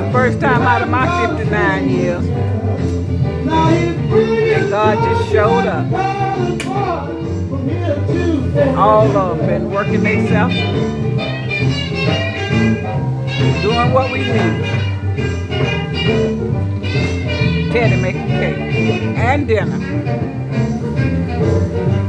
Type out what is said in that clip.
the first time out of my 59 years. And God just showed up. All of them been working themselves, doing what we need. Teddy making cake and dinner.